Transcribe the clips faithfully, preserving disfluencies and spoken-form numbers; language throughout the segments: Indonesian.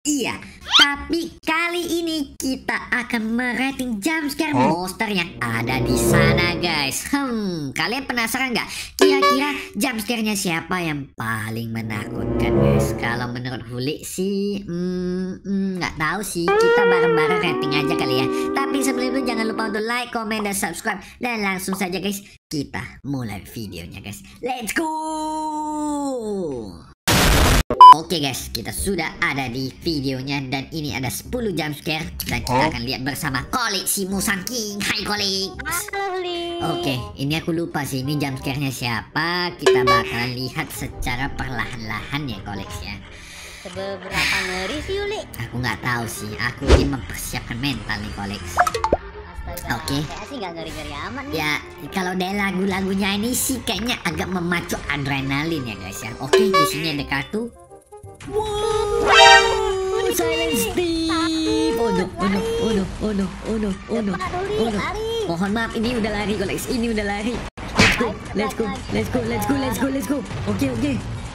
Iya, tapi kali ini kita akan merating jumpscare monster yang ada di sana, guys. Hmm, kalian penasaran nggak? Kira-kira jumpscare-nya siapa yang paling menakutkan, guys? Kalau menurut Huli sih, hmm, hmm, nggak tahu sih. Kita bareng-bareng rating aja kali ya. Tapi sebelum itu jangan lupa untuk like, comment, dan subscribe. Dan langsung saja, guys, kita mulai videonya, guys. Let's go! Oke guys, kita sudah ada di videonya dan ini ada sepuluh jumpscare dan kita akan lihat bersama Kolik si Musang King. Hai Kolik. Halo Li. Oke, ini aku lupa sih ini jumpscare-nya siapa. Kita bakalan lihat secara perlahan-lahan ya Kolik ya. Seberapa ngeri sih Uli? Aku nggak tahu sih, aku ini mempersiapkan mental nih Kolik. Oke. Kayak sih nggak ngeri-ngeri amat nih. Ya, kalau dari lagu-lagunya ini sih kayaknya agak memacu adrenalin ya guys ya. Oke, di sini ada kartu. Wow, Silent Steve. Oh no, oh no, oh no, oh no, oh no, oh no, oh no. Mohon maaf, ini udah lari Kolex, ini udah lari. Let's go, let's go, let's go, let's go, let's go, let's go. Oke, oke.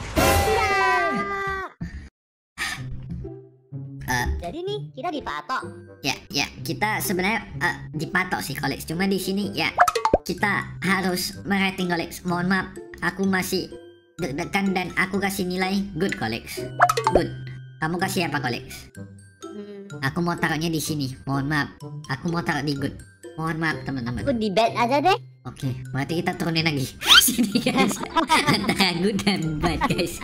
Uh, Jadi nih kita dipatok. Ya, ya, kita sebenarnya uh, dipatok sih Kolex. Cuma di sini ya kita harus merating Kolex. Mohon maaf, aku masih deg-degan dan aku kasih nilai good Kolex. Good. Kamu kasih apa Kolex? Hmm. Aku mau taruhnya di sini. Mohon maaf. Aku mau taruh di good. Mohon maaf teman-teman. Aku di bed aja deh. Oke, berarti kita turunin lagi. Sini guys. Antara good dan bad guys.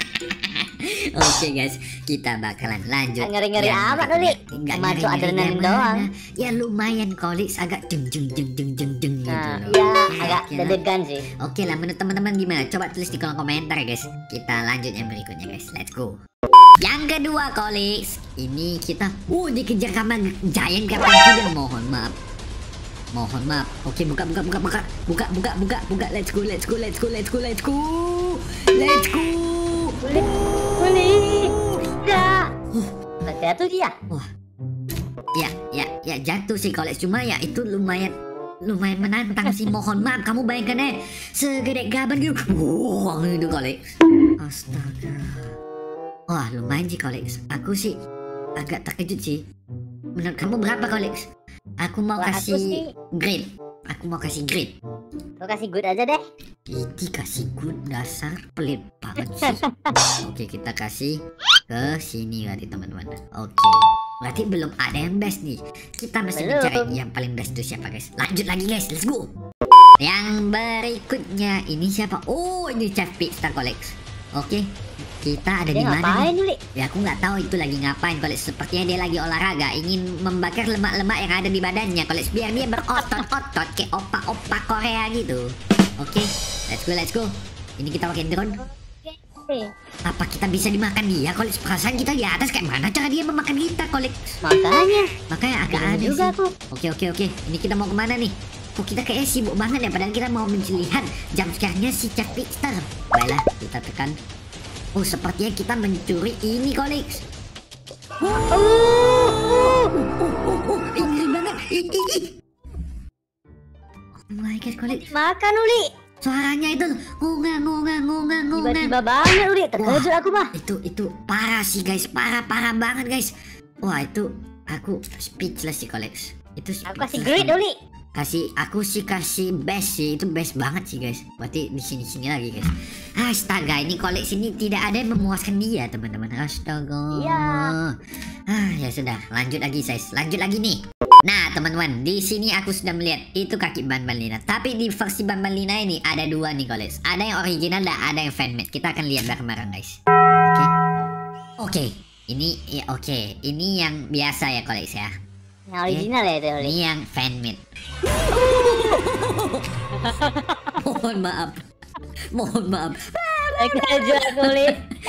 Oke guys, kita bakalan lanjut. Ngeri-ngeri amat Uli. Memacu adrenalin doang. Ya lumayan Kolex, agak jeng jeng jeng jeng jeng jeng gitu. Nah, loh. iya, Ya, agak oke lah. deg-degan sih. Oke lah, menurut teman-teman gimana? Coba tulis di kolom komentar ya guys. Kita lanjut yang berikutnya guys. Let's go. Yang kedua Kolex, ini kita uh dikejar sama giant kapan tidak, mohon maaf. Mohon maaf. Oke, buka buka buka buka. Buka buka buka buka. Let's go, let's go, let's go, let's go, let's go. Let's go. Uli, Uli. Tidak. Jatuh dia. Wah. Ya, ya, ya jatuh sih Kolex. Cuma ya itu lumayan lumayan menantang sih. Mohon maaf, kamu bayangkan eh segede gaban gitu. Wah, itu Kolex. Astaga. Wah, lumayan sih Kolex. Aku sih agak terkejut sih. Menurut kamu berapa Kolex? Aku mau Wah, aku kasih sih- grade. Aku mau kasih grade. Kau kasih good aja deh. Ini kasih good, dasar pelit banget sih. Oke, kita kasih ke sini berarti teman-teman. Oke. Berarti belum ada yang best nih. Kita mesti Belum. mencari yang paling best itu siapa guys. Lanjut lagi guys, let's go. Yang berikutnya ini siapa? Oh, ini Chef Pixar Kolex. Oke. Kita ada di Dia mana ngapain nih? Uli? Ya aku nggak tahu itu lagi ngapain Kolex. Sepertinya dia lagi olahraga, ingin membakar lemak-lemak yang ada di badannya Kolex, biar dia berotot-otot kayak opa-opa Korea gitu. Oke, let's go, let's go. Ini kita pakai drone. Oke. Apa kita bisa dimakan dia Kolex? Perasaan kita di atas, kayak mana cara dia memakan kita Kolex? Makanya. Makanya agak Bingung aneh juga sih. aku. Oke, oke, oke. Ini kita mau kemana nih? Kok kita kayaknya sibuk banget ya, padahal kita mau melihat jumpscare-nya si Chef Pixar. Baiklah, kita tekan. Oh, sepertinya kita mencuri ini Kolex. Oh, oh, oh, oh, oh, ih, ngeri banget. Ih, ih, ih. Oh my god Kolex. Makan Uli. Suaranya itu ngunga ngunga ngunga ngunga. Tiba-tiba banget Uli. Terkejut aku mah. Itu itu parah sih guys, parah parah banget guys. Wah itu aku speechless sih Kolex. Itu Aku kasih speechless grade banget. Uli. Kasih aku sih kasih best sih, itu best banget sih guys. Berarti di sini sini lagi guys. Astaga, ini Kolex ini tidak ada yang memuaskan dia teman-teman. Astaga. Iya. Ah ya sudah, lanjut lagi guys, lanjut lagi nih. Nah teman-teman, di sini aku sudah melihat itu kaki Ban Balina. Tapi di versi Ban Balina ini ada dua nih Kolex. Ada yang original dan ada yang fanmade. Kita akan lihat bareng-bareng guys. Oke. Oke. Ini ya oke. Ini yang biasa ya Kolex ya. Yang original ya itu Uli. Ini yang fanmade. Mohon maaf. Mohon maaf. Terkejut aku Uli.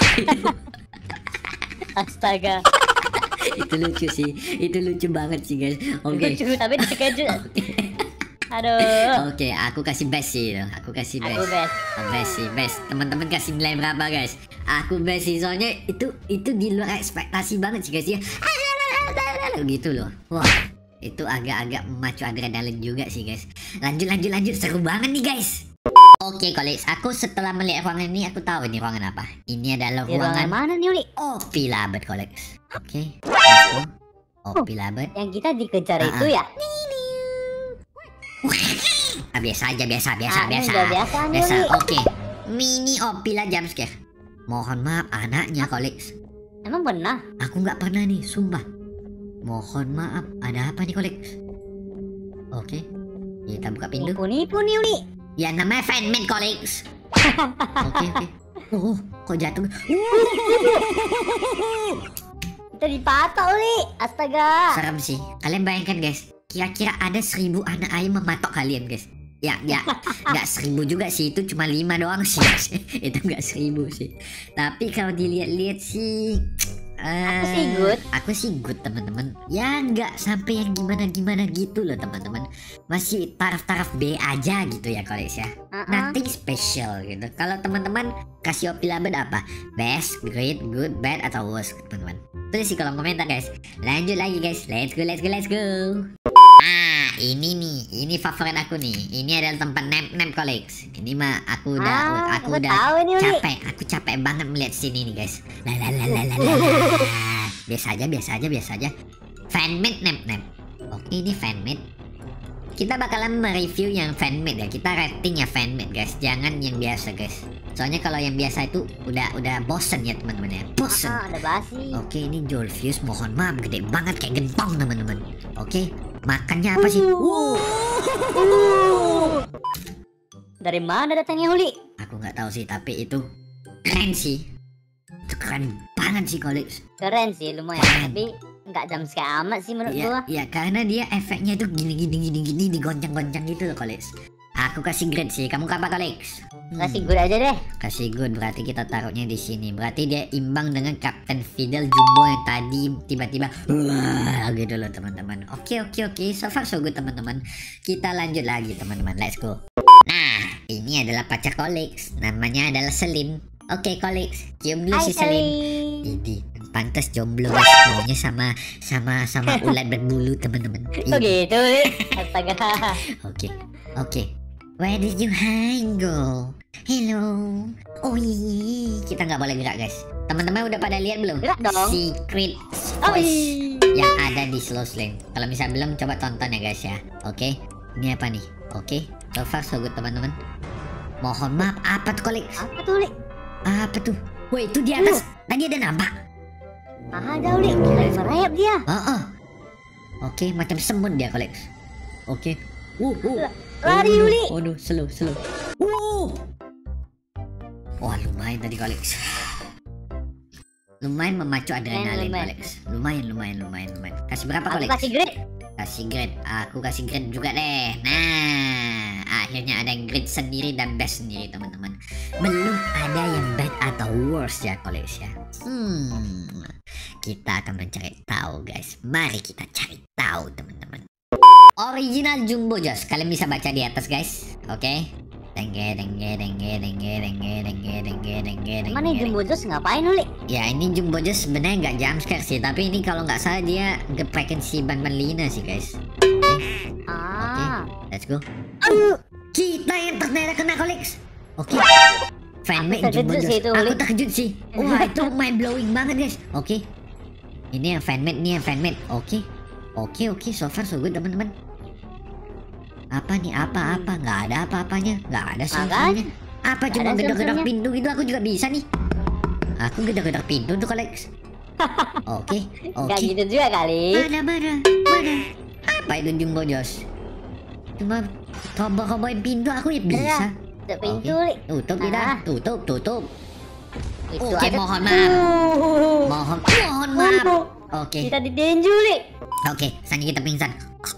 Astaga. Itu lucu sih. Itu lucu banget sih guys. Oke. Lucu tapi terkejut. Aduh. Oke, aku kasih best sih. Loh. Aku kasih best. Aku best. Oh, best sih, best. Teman-teman kasih nilai berapa guys? Aku best sih, soalnya itu itu di luar ekspektasi banget sih guys ya. Gitu loh. Wah, itu agak-agak memacu adrenalin juga sih guys. Lanjut lanjut lanjut, seru banget nih guys. Oke Kolex, aku setelah melihat ruangan ini aku tahu ini ruangan apa. Ini adalah Di ruangan ruangan mana nih Uli? Oh, Villa Abad Kolex. Oke, let's go. Opi labet. Yang kita dikejar Ah, itu ah. ya? Ah, biasa aja, biasa, biasa, Ah, ini biasa. udah biasa nih, Biasa, Uli. oke. Mini Opi lah jump scare. Mohon maaf anaknya, Kolex. Emang pernah? Aku nggak pernah nih, sumpah. Mohon maaf, ada apa nih, Kolex? Oke, kita buka pintu. Nipu-nipu nih, Uli. Ya namanya fanmade, Kolex. Oke, oke. Oh, kok jatuh? Kita dipatok, Uli. Astaga. Serem sih. Kalian bayangkan guys, kira-kira ada seribu anak ayam mematok kalian guys. Ya, ya, nggak seribu juga sih, itu cuma lima doang sih. Itu nggak seribu sih. Tapi kalau dilihat-lihat sih, Aku sih good. Aku sih good teman-teman. Ya nggak sampai yang gimana-gimana gitu loh teman-teman. Masih taraf-taraf B aja gitu ya Kolex ya. Uh-uh. Nothing special gitu. Kalau teman-teman kasih Opi labet apa? Best, great, good, bad atau worst teman-teman. Tulis di kolom komentar guys. Lanjut lagi guys. Let's go, let's go, let's go. Ah, ini nih, ini favorit aku nih. Ini adalah tempat nap-nap Kolex. Ini mah aku udah, Ah, aku aku udah tahu ini, Uli. capek. Aku capek banget melihat sini nih guys. La la la la la la. la. Biasa aja, biasa aja, biasa aja. Fanmade nap-nap. Oke, ini fanmade. Kita bakalan mereview yang fanmade ya. Kita rating ya fanmade guys. Jangan yang biasa guys. Soalnya kalau yang biasa itu udah udah bosen ya teman-teman ya. Bosen. Ah, ada basi. Oke, ini Jolfius, mohon maaf gede banget kayak gentong teman-teman. Oke, makannya apa sih? Wow. Dari mana datangnya, Uli? Aku nggak tahu sih, tapi itu keren sih. Itu keren banget sih Kolex. Keren sih, lumayan. Keren. Tapi nggak jam scare amat sih menurut Ya, gua. ya karena dia efeknya itu gini gini gini gini digoncang-goncang gitu loh Kolex. Aku kasih grade sih. Kamu apa Kolex? Hmm, Kasih good aja deh. kasih good, berarti kita taruhnya di sini. Berarti dia imbang dengan Captain Fidel Jumbo yang tadi tiba-tiba wah gitu loh teman-teman. Oke oke oke, so far so good teman-teman. Kita lanjut lagi teman-teman. Let's go. Nah, ini adalah pacar Kolex. Namanya adalah Selin. Oke Kolex, cium dulu Hai, si Selin. Selin. Ini pantas jomblo guys. Maunya sama sama sama ulat berbulu teman-teman. Kok Ini. gitu, Uli? Astaga. Oke, oke. Where did you hang go? Hello. Oh iya, kita nggak boleh gerak guys. Teman-teman udah pada lihat belum? Gerak dong. Secret Oh, voice iya. yang ada di Slow Slang. Kalau misalnya belum, coba tonton ya guys ya. Oke, ini apa nih? Oke, so far so good teman-teman. Mohon maaf, apa tuh Kolex? Apa tuh, Uli? Apa tuh? Woi, itu di atas. Tadi ada nampak. Ah, ada, Uli. Lagi merayap dia. Oh, oh. Oke, macam semut dia Kolex. Oke. Uh, uh. Lari, oh, Uli. Oh, no, slow, slow. Uh. Wah, lumayan tadi Kolex. Lumayan memacu adrenalin lumayan. Kolex. Lumayan, lumayan, lumayan, lumayan. Kasih berapa Aku Kolex? kasih grade. Kasih grade. Aku kasih grade juga deh. Nah, akhirnya ada yang grade sendiri dan best sendiri teman-teman. Belum ada yang bad atau worst ya Kolex ya. Hmm. Kita akan mencari tahu guys. Mari kita cari tahu teman-teman. Original Jumbo Joss. Kalian bisa baca di atas guys. Oke. Dengge dengge dengge dengge dengge dengge dengge dengge dengge. Mana Jumbo Joss ngapain, Uli? Ya ini Jumbo Joss sebenarnya nggak jumpscare sih, tapi ini kalau nggak salah dia geprekin si Ban Ban Lina sih guys. Ah. Let's go. Kita yang ternyata kena Kolex. Oke. Fanmade Aku Jumbo terkejut Joss. sih itu, Aku Uli. terkejut sih. Wah itu mind blowing banget guys. Oke. Ini yang fanmade, ini yang fanmade. Oke. Oke oke, so far so good teman-teman. Apa nih? Apa apa? Nggak ada apa-apanya. Nggak ada solusinya. Apa Nggak cuma ada gedor-gedor solusinya. pintu gitu? Aku juga bisa nih. Aku gedor-gedor pintu tuh Kolex. Oke Gak oke. gitu juga kali. Mana mana mana? Apa itu Jumbo Joss? Cuma roboh-robohin pintu aku ya bisa. Tutup pintu, Uli. Tutup tidak? Ah. Tutup tutup. Itu Oke aja. mohon maaf. Uh. Mohon mohon maaf. Waduh. Oke Kita ditinju, Uli. oke. Selanjutnya kita pingsan.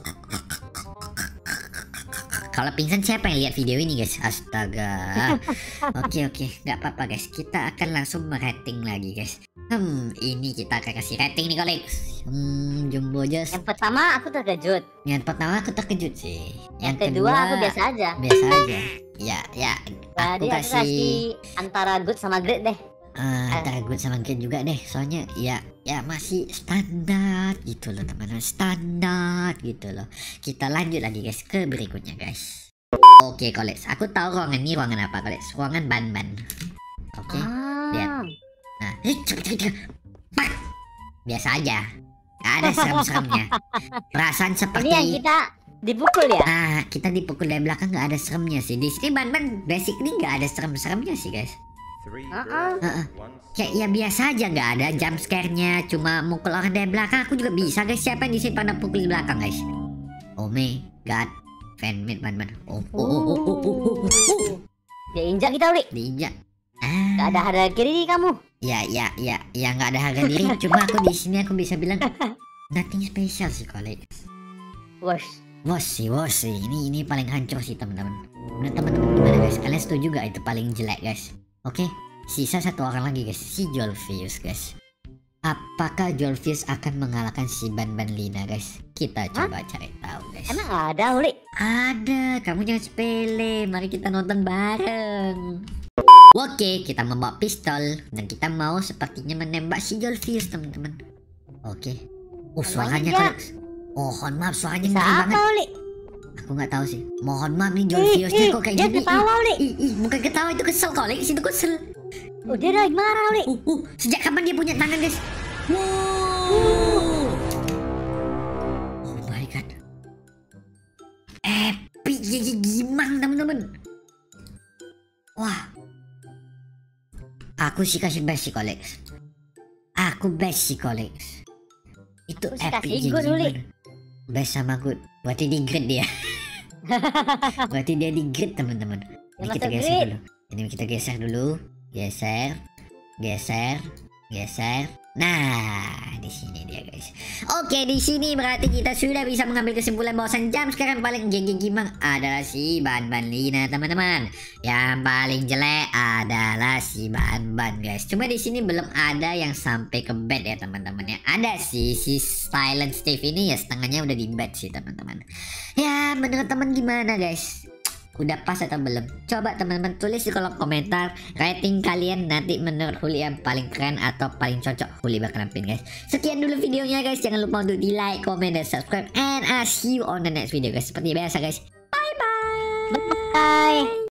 Kalau pingsan siapa yang lihat video ini guys? Astaga. Oke oke, nggak apa-apa guys. Kita akan langsung merating lagi guys. Hmm, ini kita akan kasih rating nih Kolex. Hmm, Jumbo Joss. Yang pertama aku terkejut. Yang pertama aku terkejut sih. Yang, kedua, aku biasa aja. Biasa aja. Ya ya. Aku Jadi aku kasih kasih antara good sama great deh. eh, antara good sama great juga deh. Soalnya ya ya masih standar gitu loh teman-teman. Standar gitu loh. Kita lanjut lagi guys ke berikutnya guys. Oke Kolex, aku tahu ruangan ini ruangan apa Kolex? Ruangan ban-ban. Oke. Ah. lihat. Nah, eh, cepet cepet cepet. Pak. biasa aja. Gak ada serem-seremnya. Perasaan Ini yang seperti kita dipukul ya? ah kita dipukul dari belakang nggak ada seremnya sih. Di sini ban-ban basic ini nggak ada serem-seremnya sih guys. Heeh. Heeh. Kayak ya biasa aja, nggak ada jump scare-nya, cuma mukul orang dari belakang. Aku juga bisa guys. Siapa yang di sini pada pukul di belakang guys? Oh my god, fanmade ban-ban. Oh oh oh oh oh oh, oh, oh. Ya injak kita, Uli. Diinjak. Gak Ah, ada harga diri kamu. ya ya ya ya nggak ada harga diri. Cuma aku di sini aku bisa bilang nothing special sih kalau. Wash. Wos sih, wos sih. Ini ini paling hancur sih teman-teman. Menurut teman-teman gimana guys? Kalian setuju gak itu paling jelek guys? Oke, sisa satu orang lagi guys, si Jolfius guys. Apakah Jolfius akan mengalahkan si Ban-Ban Lina guys? Kita coba cari tahu guys. Emang ada, Uli? Ada, kamu jangan sepele. Mari kita nonton bareng. Oke, kita membawa pistol dan kita mau sepertinya menembak si Jolfius teman-teman. Oke. Oh, suaranya Namanya kok. Mohon maaf, suaranya Bisa ngeri apa, banget. Uli? Aku nggak tahu sih. Mohon maaf nih Jolfiusnya kok kayak dia gini. ketawa, Uli. Ih, ih, bukan ketawa itu kesel kok, Lex itu kesel. Oh, dia lagi marah, Uli. Uh, uh, sejak kapan dia punya tangan guys? Wow. Oh my god. Epic gigi gimang teman-teman. Wah. Aku sih kasih best sih Lex. Aku best sih Lex. Itu Aku sih epic kasih gigi good, Uli. gimang. Best sama good. Berarti di grade dia. Berarti dia di grade teman-teman. Ini Ya, kita masuk geser grade. dulu. Ini kita geser dulu. Geser, geser, geser. Nah, di sini dia guys. Oke, di sini berarti kita sudah bisa mengambil kesimpulan bahwasan jam sekarang paling gigi gimang adalah si Ban-Ban Lina teman-teman. Yang paling jelek adalah si Ban-Ban guys. Cuma di sini belum ada yang sampai ke bed ya teman-teman ya. Ada sih si Silent Steve ini ya setengahnya udah di bed sih teman-teman. Ya, menurut teman gimana guys? Udah pas atau belum? Coba teman-teman tulis di kolom komentar rating kalian nanti menurut Huli yang paling keren atau paling cocok Huli bakalan pin guys. Sekian dulu videonya guys. Jangan lupa untuk di like, comment, dan subscribe. And I'll see you on the next video guys. Seperti biasa guys. Bye bye. Bye.